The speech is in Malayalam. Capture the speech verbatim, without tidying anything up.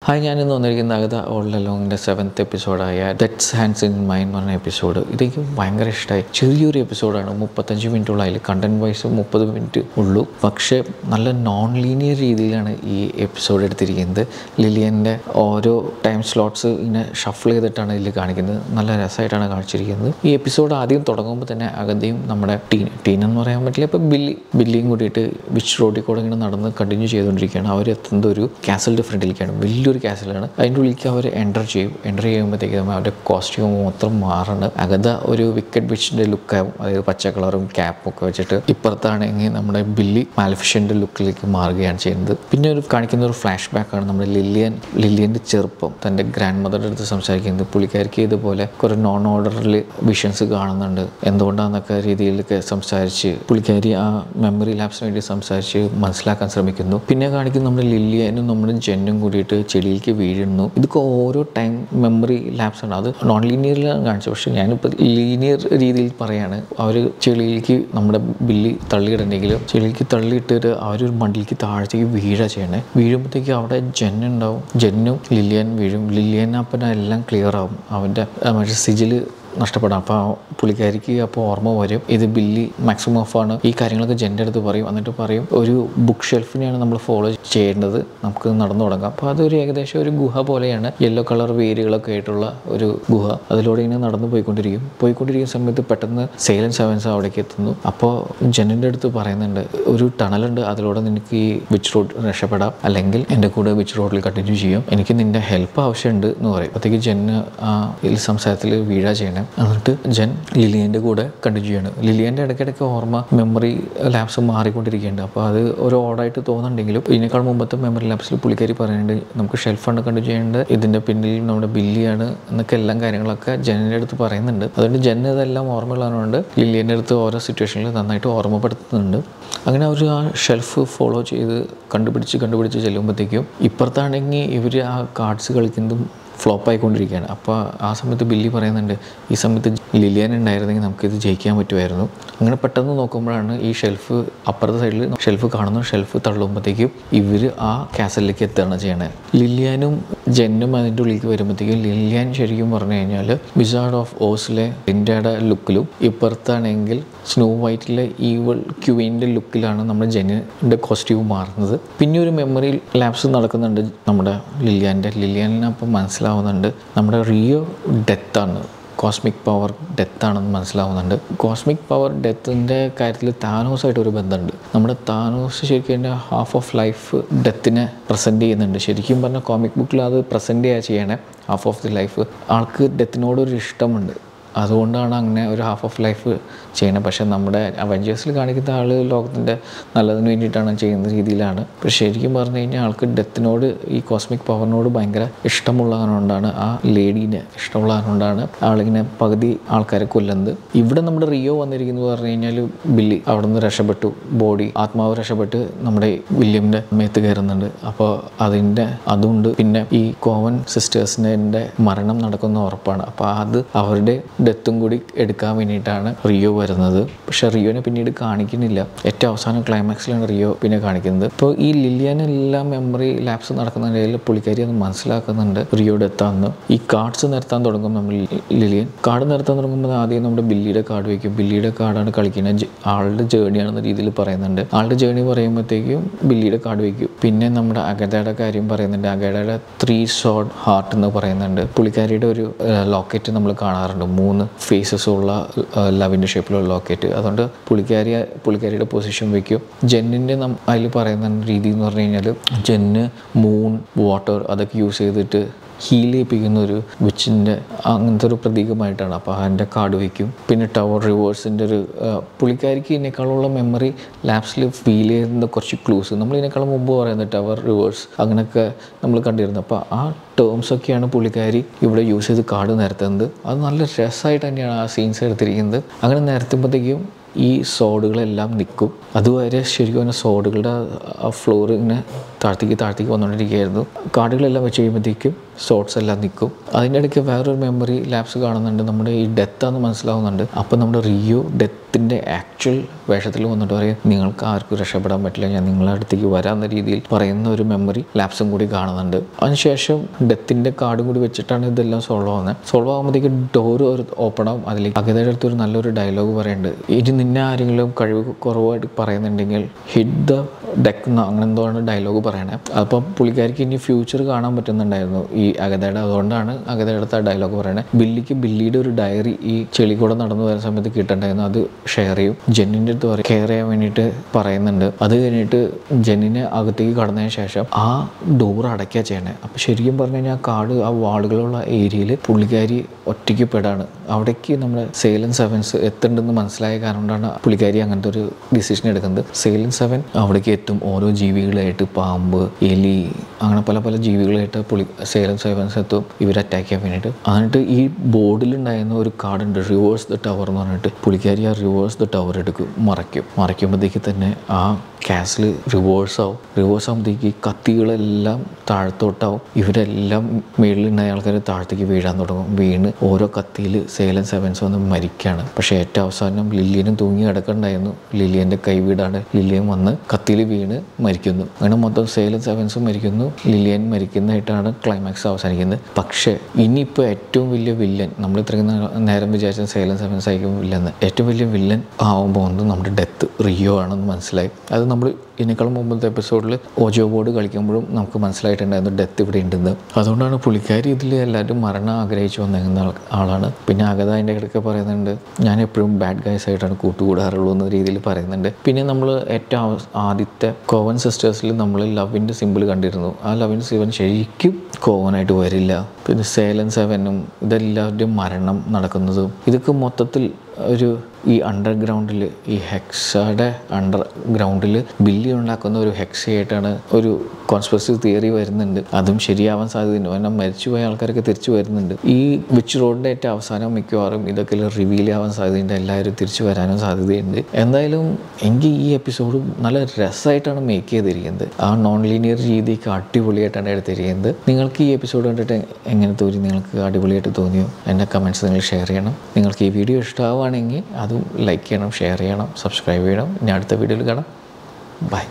ഹായ്, ഞാനിന്ന് വന്നിരിക്കുന്ന Agatha ഓൾ അലോങ്ങിൻ്റെ സെവൻത്ത് എപ്പിസോഡായ ഡെറ്റ്സ് ഹാൻഡ്സ് ഇൻ മൈൻ എന്ന് പറഞ്ഞ എപ്പിസോഡ്. ഇതെനിക്ക് ഭയങ്കര ഇഷ്ടമായി. ചെറിയൊരു എപ്പിസോഡാണ്, മുപ്പത്തഞ്ച് മിനിറ്റുള്ള. അതിൽ കണ്ടന്റ് വൈസ് മുപ്പത് മിനിറ്റ് ഉള്ളൂ, പക്ഷേ നല്ല നോൺ ലീനിയർ രീതിയിലാണ് ഈ എപ്പിസോഡ് എടുത്തിരിക്കുന്നത്. ലിലിയൻ്റെ ഓരോ ടൈം സ്ലോട്ട്സ് ഇങ്ങനെ ഷഫിൾ ചെയ്തിട്ടാണ് ഇതിൽ കാണിക്കുന്നത്. നല്ല രസമായിട്ടാണ് കാണിച്ചിരിക്കുന്നത്. ഈ എപ്പിസോഡ് ആദ്യം തുടങ്ങുമ്പോൾ തന്നെ അഗതയും നമ്മുടെ ടീൻ ടീൻ എന്ന് പറയാൻ പറ്റില്ല, ഇപ്പോൾ ബില്ലി ബില്ലിയും കൂടിയിട്ട് വിച്ച് റോഡിൽ കൂടെ ഇങ്ങനെ നടന്ന് കണ്ടിന്യൂ ചെയ്തുകൊണ്ടിരിക്കുകയാണ്. അവരെത്തുന്നത് ഒരു കാസലിൻ്റെ ഫ്രണ്ടിലേക്കാണ്. വലിയൊരു കാസലാണ്. അതിൻ്റെ ഉള്ളിലേക്ക് അവർ എൻ്റർ ചെയ്യും. എൻ്റർ ചെയ്യുമ്പോഴത്തേക്കും അവരുടെ കോസ്റ്റ്യൂം മൊത്തം മാറണം. അഗത ഒരു വിക്കറ്റ് വിച്ചിൻ്റെ ലുക്കാവും, അതായത് പച്ച കളറും ക്യാപ്പും ഒക്കെ വെച്ചിട്ട്. ഇപ്പുറത്താണെങ്കിൽ നമ്മുടെ ബില്ലി മാലിഫിഷ്യൻ്റെ ലുക്കിലേക്ക് മാറുകയാണ് ചെയ്യുന്നത്. പിന്നെ ഒരു കാണിക്കുന്ന ഒരു ഫ്ലാഷ് ബാക്കാണ് നമ്മുടെ ലില്ലിയൻ ലില്ലിയൻ്റെ ചെറുപ്പം തൻ്റെ ഗ്രാൻഡ് മദറുടെ അടുത്ത് സംസാരിക്കുന്നത്. പുള്ളിക്കാർക്ക് ഇതുപോലെ കുറേ നോൺ ഓർഡറിൽ വിഷൻസ് കാണുന്നുണ്ട്, എന്തുകൊണ്ടാണെന്നൊക്കെ രീതിയിലൊക്കെ സംസാരിച്ച് പുള്ളിക്കാരി ആ മെമ്മറി ലാപ്സിന് വേണ്ടി സംസാരിച്ച് മനസ്സിലാക്കാൻ ശ്രമിക്കുന്നു. പിന്നെ കാണിക്കുന്ന നമ്മുടെ ലില്ലിയനും നമ്മുടെ ജെന്നും കൂടിയിട്ട് ചെടിയിലേക്ക് വീഴുന്നു. ഇതൊക്കെ ഓരോ ടൈം മെമ്മറി ലാപ്സ് ആണ്. അത് നോൺ ലീനിയറിലാണ് കാണിച്ചത്, പക്ഷേ ഞാനിപ്പോൾ ലീനിയർ രീതിയിൽ പറയാണ്. അവർ ചെടിയിലേക്ക് നമ്മുടെ ബില്ലി തള്ളിയിടണമെങ്കിലും ചെടിയിലേക്ക് തള്ളിയിട്ടിട്ട് അവരൊരു മണ്ടിലേക്ക് താഴത്തേക്ക് വീഴാ ചെയ്യണേ. വീഴുമ്പോഴത്തേക്ക് അവിടെ ജെൻ ഉണ്ടാവും. ജെന്നും ലില്ലിയൻ വീഴും. ലില്ലിയൻ അപ്പം എല്ലാം ക്ലിയർ ആവും. അവൻ്റെ മറ്റേ സിജില് നഷ്ടപ്പെടാം. അപ്പോൾ പുള്ളിക്കാരിക്ക് അപ്പോൾ ഓർമ്മ വരും, ഇത് ബില്ലി മാക്സിമം ഓഫാണ്. ഈ കാര്യങ്ങളൊക്കെ ജെൻ്റെ അടുത്ത് പറയും. എന്നിട്ട് പറയും, ഒരു ബുക്ക് ഷെൽഫിനെയാണ് നമ്മൾ ഫോളോ ചെയ്യേണ്ടത്, നമുക്ക് നടന്നു തുടങ്ങാം. അപ്പോൾ അതൊരു ഏകദേശം ഒരു ഗുഹ പോലെയാണ്, യെല്ലോ കളർ വേരുകളൊക്കെ ആയിട്ടുള്ള ഒരു ഗുഹ. അതിലൂടെ ഇങ്ങനെ നടന്നു പോയിക്കൊണ്ടിരിക്കും. പോയിക്കൊണ്ടിരിക്കുന്ന സമയത്ത് പെട്ടെന്ന് സെയിലൻ സെവൻസ് അവിടേക്ക് എത്തുന്നു. അപ്പോൾ ജെന്നിൻ്റെ അടുത്ത് പറയുന്നുണ്ട്, ഒരു ടണലുണ്ട്, അതിലൂടെ നിനക്ക് ഈ വിച്ച് റോഡ് രക്ഷപ്പെടാം, അല്ലെങ്കിൽ എൻ്റെ കൂടെ വിച്ച് റോഡിൽ കണ്ടിന്യൂ ചെയ്യും, എനിക്ക് നിൻ്റെ ഹെൽപ്പ് ആവശ്യമുണ്ട് എന്ന് പറയും. അപ്പോഴത്തേക്ക് ജെന്ന് ആ ഈ സംസാരത്തിൽ വീഴാ ചെയ്യണം. എന്നിട്ട് ജെൻ ലിലിയൻ്റെ കൂടെ കണ്ടിന്യൂ ചെയ്യണം. ലിലിയൻ്റെ ഇടയ്ക്കിടയ്ക്ക് ഓർമ്മ മെമ്മറി ലാപ്സ് മാറിക്കൊണ്ടിരിക്കുന്നുണ്ട്. അപ്പോൾ അത് ഒരു ഓടായിട്ട് തോന്നുന്നുണ്ടെങ്കിലും ഇതിനേക്കാൾ മുമ്പത്തെ മെമ്മറി ലാപ്സിൽ പുള്ളിക്കാരി പറയുന്നുണ്ട്, നമുക്ക് ഷെൽഫാണ് കണ്ടിന്യൂ ചെയ്യേണ്ടത്, ഇതിൻ്റെ പിന്നിൽ നമ്മുടെ ബില്ലിയാണ് എന്നൊക്കെ എല്ലാം കാര്യങ്ങളൊക്കെ ജെന്നിൻ്റെ അടുത്ത് പറയുന്നുണ്ട്. അതുകൊണ്ട് ജെൻ ഇതെല്ലാം ഓർമ്മയുള്ളതുകൊണ്ട് ലിലിയൻ്റെ അടുത്ത് ഓരോ സിറ്റുവേഷനിൽ നന്നായിട്ട് ഓർമ്മപ്പെടുത്തുന്നുണ്ട്. അങ്ങനെ അവർ ആ ഷെൽഫ് ഫോളോ ചെയ്ത് കണ്ടുപിടിച്ച് കണ്ടുപിടിച്ച് ചെല്ലുമ്പോഴത്തേക്കും ഇപ്പുറത്താണെങ്കിൽ ഇവർ ആ കാർഡ്സ് കളിക്കുന്നതും ഫ്ലോപ്പായിക്കൊണ്ടിരിക്കുകയാണ്. അപ്പോൾ ആ സമയത്ത് ബില്ലി പറയുന്നുണ്ട്, ഈ സമയത്ത് ലിലിയൻ ഉണ്ടായിരുന്നെങ്കിൽ നമുക്കിത് ജയിക്കാൻ പറ്റുമായിരുന്നു. അങ്ങനെ പെട്ടെന്ന് നോക്കുമ്പോഴാണ് ഈ ഷെൽഫ് അപ്പുറത്തെ സൈഡിൽ ഷെൽഫ് കാണുന്നു. ഷെൽഫ് തള്ളുമ്പോഴത്തേക്കും ഇവർ ആ കാസലിലേക്ക് എത്തുകയാണ് ചെയ്യണേ. ലില്ലിയാനും ജെന്നും അതിൻ്റെ ഉള്ളിലേക്ക് വരുമ്പോഴത്തേക്കും ലില്ലിയാൻ ശരിക്കും പറഞ്ഞു കഴിഞ്ഞാൽ വിസാർഡ് ഓഫ് ഓസിലെ ഇന്ത്യയുടെ ലുക്കിലും ഇപ്പുറത്താണെങ്കിൽ സ്നോ വൈറ്റിലെ ഈവൾ ക്യൂവിൻ്റെ ലുക്കിലാണ് നമ്മുടെ ജെന്നിൻ്റെ കോസ്റ്റ്യൂം മാറുന്നത്. പിന്നെ ഒരു മെമ്മറി ലാപ്സ് നടക്കുന്നുണ്ട് നമ്മുടെ ലില്ലിയാൻ്റെ. ലില്ലിയാനെ അപ്പം മനസ്സിലാവുന്നുണ്ട് നമ്മുടെ റിയോ ഡെത്താണ്, കോസ്മിക് പവർ ഡെത്താണെന്ന് മനസ്സിലാവുന്നുണ്ട്. കോസ്മിക് പവർ ഡെത്തിൻ്റെ കാര്യത്തിൽ താനോസായിട്ട് ഒരു ബന്ധമുണ്ട്. നമ്മുടെ താനോസ് ശരിക്കും എൻ്റെ ഹാഫ് ഓഫ് ലൈഫ് ഡെത്തിനെ പ്രസൻറ്റ് ചെയ്യുന്നുണ്ട്. ശരിക്കും പറഞ്ഞാൽ കോമിക് ബുക്കിൽ അത് പ്രസൻറ്റ് ചെയ്യുക ചെയ്യണേ. ഹാഫ് ഓഫ് ദി ലൈഫ് ആൾക്ക് ഡെത്തിനോടൊരു ഇഷ്ടമുണ്ട്, അതുകൊണ്ടാണ് അങ്ങനെ ഒരു ഹാഫ് ഓഫ് ലൈഫ് ചെയ്യണത്. പക്ഷേ നമ്മുടെ അവഞ്ചേഴ്സിൽ കാണിക്കുന്ന ആൾ ലോകത്തിൻ്റെ നല്ലതിന് വേണ്ടിയിട്ടാണ് ചെയ്യുന്ന രീതിയിലാണ്. പക്ഷേ ശരിക്കും പറഞ്ഞു കഴിഞ്ഞാൽ ആൾക്ക് ഡെത്തിനോട് ഈ കോസ്മിക് പവറിനോട് ഭയങ്കര ഇഷ്ടമുള്ളതുകൊണ്ടാണ്, ആ ലേഡീനെ ഇഷ്ടമുള്ളതുകൊണ്ടാണ് ആളിങ്ങനെ പകുതി ആൾക്കാരെ കൊല്ലുന്നത്. ഇവിടെ നമ്മുടെ റിയോ വന്നിരിക്കുന്നത് പറഞ്ഞു കഴിഞ്ഞാൽ ബില്ലി അവിടെ നിന്ന് രക്ഷപ്പെട്ടു, ബോഡി ആത്മാവ് രക്ഷപ്പെട്ട് നമ്മുടെ വില്യമിൻ്റെ മേത്ത് കയറുന്നുണ്ട്. അപ്പോൾ അതിൻ്റെ അതുകൊണ്ട് പിന്നെ ഈ കോവൻ സിസ്റ്റേഴ്സിൻ്റെ മരണം നടക്കുന്ന ഉറപ്പാണ്. അപ്പോൾ അത് അവരുടെ ഡെത്തും കൂടി എടുക്കാൻ വേണ്ടിയിട്ടാണ് റിയോ വരുന്നത്. പക്ഷെ റിയോനെ പിന്നീട് കാണിക്കുന്നില്ല. ഏറ്റവും അവസാനം ക്ലൈമാക്സിലാണ് റിയോ പിന്നെ കാണിക്കുന്നത്. ഇപ്പോൾ ഈ ലില്ലിയനെല്ലാം മെമ്മറി ലാപ്സ് നടക്കുന്നതിൽ പുള്ളിക്കാരി അത് മനസ്സിലാക്കുന്നുണ്ട് റിയോ ഡെത്താന്ന്. ഈ കാർഡ്സ് നിരത്താൻ തുടങ്ങും നമ്മൾ ലില്ലിയൻ. കാർഡ് നിരത്താൻ തുടങ്ങുമ്പോൾ ആദ്യം നമ്മുടെ ബില്ലിയുടെ കാർഡ് വയ്ക്കും. ബില്ലിയുടെ കാർഡാണ് കളിക്കുന്നത്, ആളുടെ ജേണിയാണെന്ന രീതിയിൽ പറയുന്നുണ്ട്. ആളുടെ ജേണി പറയുമ്പോഴത്തേക്കും ബില്ലിയുടെ കാർഡ് വയ്ക്കും. പിന്നെ നമ്മുടെ അഗതയുടെ കാര്യം പറയുന്നുണ്ട്. അഗതയുടെ ത്രീ സോഡ് ഹാർട്ട് എന്ന് പറയുന്നുണ്ട്. പുള്ളിക്കാരിയുടെ ഒരു ലോക്കറ്റ് നമ്മൾ കാണാറുണ്ട്, മൂന്ന് ഫേസസ് ഉള്ള ലവിൻ്റെ ഷേപ്പിലുള്ള ലോക്കറ്റ്. അതുകൊണ്ട് പുള്ളിക്കാരി പുള്ളിക്കാരിയുടെ പൊസിഷൻ വയ്ക്കും. ജെന്നിൻ്റെ അതിൽ പറയുന്ന രീതി എന്ന് പറഞ്ഞു കഴിഞ്ഞാൽ ജെന്ന് മൂൺ വാട്ടർ അതൊക്കെ യൂസ് ചെയ്തിട്ട് ഹീൽ ചെയ്യിപ്പിക്കുന്ന ഒരു വിച്ചിൻ്റെ അങ്ങനത്തെ ഒരു പ്രതീകമായിട്ടാണ്. അപ്പോൾ അതിൻ്റെ കാർഡ് വയ്ക്കും. പിന്നെ ടവർ റിവേഴ്സിൻ്റെ ഒരു പുള്ളിക്കാരിക്ക് ഇതിനേക്കാളുള്ള മെമ്മറി ലാപ്സിൽ ഫീൽ ചെയ്യുന്ന കുറച്ച് ക്ലൂസ് നമ്മൾ ഇതിനേക്കാളും മുമ്പ് പറയുന്നത് ടവർ റിവേഴ്സ് അങ്ങനെയൊക്കെ നമ്മൾ കണ്ടിരുന്നു. അപ്പോൾ ആ ടേംസൊക്കെയാണ് പുള്ളിക്കാരി ഇവിടെ യൂസ് ചെയ്ത് കാർഡ് നിരത്തുന്നത്. അത് നല്ല രസമായിട്ട് തന്നെയാണ് ആ സീൻസ് എടുത്തിരിക്കുന്നത്. അങ്ങനെ നിരത്തുമ്പോഴത്തേക്കും ഈ സോഡുകളെല്ലാം നിൽക്കും. അതുവരെ ശരിക്കും പറഞ്ഞാൽ സോഡുകളുടെ ആ ഫ്ലോർ ഇങ്ങനെ താഴ്ത്തിക്ക് താഴ്ത്തിക്ക് വന്നുകൊണ്ടിരിക്കുകയായിരുന്നു. കാർഡുകളെല്ലാം വെച്ച് കഴിയുമ്പോഴത്തേക്കും ഷോട്ട്സ് എല്ലാം നിൽക്കും. അതിൻ്റെ ഇടയ്ക്ക് വേറൊരു മെമ്മറി ലാപ്സ് കാണുന്നുണ്ട്. നമ്മുടെ ഈ ഡെത്താന്ന് മനസ്സിലാവുന്നുണ്ട്. അപ്പോൾ നമ്മുടെ റിയോ ഡെത്തിൻ്റെ ആക്ച്വൽ വേഷത്തിൽ വന്നിട്ട് പറയും നിങ്ങൾക്ക് ആർക്കും രക്ഷപ്പെടാൻ പറ്റില്ല, ഞാൻ നിങ്ങളുടെ അടുത്തേക്ക് വരാമെന്ന രീതിയിൽ പറയുന്ന ഒരു മെമ്മറി ലാപ്സും കൂടി കാണുന്നുണ്ട്. അതിനുശേഷം ഡെത്തിൻ്റെ കാർഡും കൂടി വെച്ചിട്ടാണ് ഇതെല്ലാം സോൾവ് ആവുന്നത്. സോൾവ് ആകുമ്പോഴത്തേക്ക് ഡോർ ഒരു ഓപ്പൺ ആവും. അതിലേക്ക് അഗതയുടെ അടുത്ത് ഒരു നല്ലൊരു ഡയലോഗ് പറയുന്നുണ്ട്. ഇനി നിന്നെ ആരെങ്കിലും കഴിവ് കുറവായിട്ട് പറയുന്നുണ്ടെങ്കിൽ ഹിറ്റ് ദ ഡെക്ക് എന്ന് അങ്ങനെ എന്തോ ആണ് ഡയലോഗ് പറയണേ. അപ്പം പുള്ളിക്കാരിക്ക് ഇനി ഫ്യൂച്ചർ കാണാൻ പറ്റുന്നുണ്ടായിരുന്നു ഈ അഗതയുടെ. അതുകൊണ്ടാണ് അഗതയുടെ അടുത്ത് ആ ഡയലോഗ് പറയണേ. ബില്ലിക്ക് ബില്ലിയുടെ ഒരു ഡയറി ഈ ചെളി കൂടെ നടന്നു വരുന്ന സമയത്ത് കിട്ടണ്ടായിരുന്നു. അത് ഷെയർ ചെയ്യും. ജെന്നിൻ്റെ അടുത്ത് പറയും കെയർ ചെയ്യാൻ വേണ്ടിയിട്ട് പറയുന്നുണ്ട്. അത് കഴിഞ്ഞിട്ട് ജെന്നിനെ അകത്തേക്ക് കടന്നതിന് ശേഷം ആ ഡോർ അടയ്ക്കുക ചെയ്യണേ. അപ്പം ശരിക്കും പറഞ്ഞു കഴിഞ്ഞാൽ കാട് ആ വാളുകളുള്ള ഏരിയയിൽ പുള്ളിക്കാരി ഒറ്റയ്ക്ക് പെടാണ്. അവിടേക്ക് നമ്മുടെ സെയിലൻ സെവൻസ് എത്തുന്നുണ്ടെന്ന് മനസ്സിലായ കാരണം കൊണ്ടാണ് പുള്ളിക്കാരി അങ്ങനത്തെ ഒരു ഡിസിഷൻ എടുക്കുന്നത്. സെയിലൻ സെവൻ അവിടേക്ക് എത്തും. ഓരോ ജീവികളായിട്ട് പാമ്പ്, എലി, അങ്ങനെ പല പല ജീവികളായിട്ട് പുള്ളി സെയിലൻ സെവൻസ് എത്തും ഇവർ അറ്റാക്ക് ചെയ്യാൻ വേണ്ടിയിട്ട്. എന്നിട്ട് ഈ ബോർഡിലുണ്ടായിരുന്ന ഒരു കാർഡുണ്ട് റിവേഴ്സ് ദ ടവർ എന്ന് പറഞ്ഞിട്ട് പുള്ളിക്കാരി ആ റിവേഴ്സ് ദ ടവർ എടുക്കും, മറയ്ക്കും. മറയ്ക്കുമ്പോഴത്തേക്ക് തന്നെ ആ കാസിൽ റിവേഴ്സ് ആവും. റിവേഴ്സ് ആകുമ്പോഴത്തേക്ക് കത്തികളെല്ലാം താഴത്തോട്ടാവും. ഇവരെല്ലാം മേളിലുണ്ടായ ആൾക്കാർ താഴത്തേക്ക് വീഴാൻ തുടങ്ങും. വീണ് ഓരോ കത്തിയിൽ സെയിലൻ സെവൻസ് വന്ന് മരിക്കുകയാണ്. പക്ഷേ ഏറ്റവും അവസാനം ലില്ലിയനും തൂങ്ങി കിടക്കണ്ടായിരുന്നു. ലില്ലിയൻ്റെ കൈവീടാണ്. ലില്ലിയൻ വന്ന് കത്തിയിൽ വീണ് മരിക്കുന്നു. അങ്ങനെ മൊത്തം സെയിലൻ സെവൻസും മരിക്കുന്നു, ലില്ലിയൻ മരിക്കുന്നതായിട്ടാണ് ക്ലൈമാക്സ് അവസാനിക്കുന്നത്. പക്ഷേ ഇനിയിപ്പോൾ ഏറ്റവും വലിയ വില്ലൻ, നമ്മൾ ഇത്രയും നേരം വിചാരിച്ച സെയിലൻ സെവൻസ് ആയിരിക്കും വില്ലെന്ന്, ഏറ്റവും വലിയ വില്ലൻ ആവുമ്പോൾ ഒന്ന് നമ്മുടെ ഡെത്ത് റിയോ ആണെന്ന് മനസ്സിലായി. അത് നമ്മൾ ഇതിനേക്കാളും മുമ്പത്തെ എപ്പിസോഡിൽ ഓജോ ബോർഡ് കളിക്കുമ്പോഴും നമുക്ക് മനസ്സിലായിട്ടുണ്ടായിരുന്നു ഡെത്ത് ഇവിടെ ഉണ്ടെന്ന്. അതുകൊണ്ടാണ് പുള്ളിക്കാരി ഇതിൽ എല്ലാവരും മരണം ആഗ്രഹിച്ചു വന്നിരുന്ന ആൾ ആളാണ്. പിന്നെ അഗത അതിൻ്റെ ഇടയ്ക്ക് പറയുന്നുണ്ട് ഞാൻ എപ്പോഴും ബാഡ് ഗൈസ് ആയിട്ടാണ് കൂട്ടുകൂടാറുള്ളൂ എന്ന രീതിയിൽ പറയുന്നുണ്ട്. പിന്നെ നമ്മൾ ഏറ്റവും ആദ്യത്തെ കോവൻ സിസ്റ്റേഴ്സിൽ നമ്മൾ ലവിൻ്റെ സിമ്പിൾ കണ്ടിരുന്നു. ആ ലവിൻ്റെ സിമ്പിൾ ശരിക്കും കോവനായിട്ട് വരില്ല. പിന്നെ സെയിലൻ സെവനും ഇതെല്ലാവരുടെയും മരണം നടക്കുന്നതും ഇതൊക്കെ മൊത്തത്തിൽ ഒരു ഈ അണ്ടർഗ്രൗണ്ടിൽ ഈ ഹെക്സയുടെ അണ്ടർഗ്രൗണ്ടിൽ ബില്ലി ഉണ്ടാക്കുന്ന ഒരു ഹെക്സയായിട്ടാണ് ഒരു കോൺസ്പിറസി തിയറി വരുന്നുണ്ട്. അതും ശരിയാവാൻ സാധ്യതയുണ്ട്. കാരണം മരിച്ചുപോയ ആൾക്കാരൊക്കെ തിരിച്ചു വരുന്നുണ്ട്. ഈ വിച്ച് റോഡിൻ്റെ ഏറ്റവും അവസാനം മിക്കവാറും ഇതൊക്കെ റിവീൽ ആവാൻ സാധ്യതയുണ്ട്. എല്ലാവരും തിരിച്ചു വരാനും സാധ്യതയുണ്ട്. എന്തായാലും എനിക്ക് ഈ എപ്പിസോഡ് നല്ല രസമായിട്ടാണ് മേക്ക് ചെയ്തിരിക്കുന്നത്. ആ നോൺ ലീനിയർ രീതിക്ക് അടിപൊളിയായിട്ടാണ് എടുത്തിരിക്കുന്നത്. നിങ്ങൾക്ക് ഈ എപ്പിസോഡ് കണ്ടിട്ട് എങ്ങനെ തോന്നി? നിങ്ങൾക്ക് അടിപൊളിയായിട്ട് തോന്നിയോ? എൻ്റെ കമൻറ്റ്സ് നിങ്ങൾ ഷെയർ ചെയ്യണം. നിങ്ങൾക്ക് ഈ വീഡിയോ ഇഷ്ടമാവുകയാണെങ്കിൽ അതും ലൈക്ക് ചെയ്യണം, ഷെയർ ചെയ്യണം, സബ്സ്ക്രൈബ് ചെയ്യണം. ഇനി അടുത്ത വീഡിയോയിൽ കാണാം. ബൈ.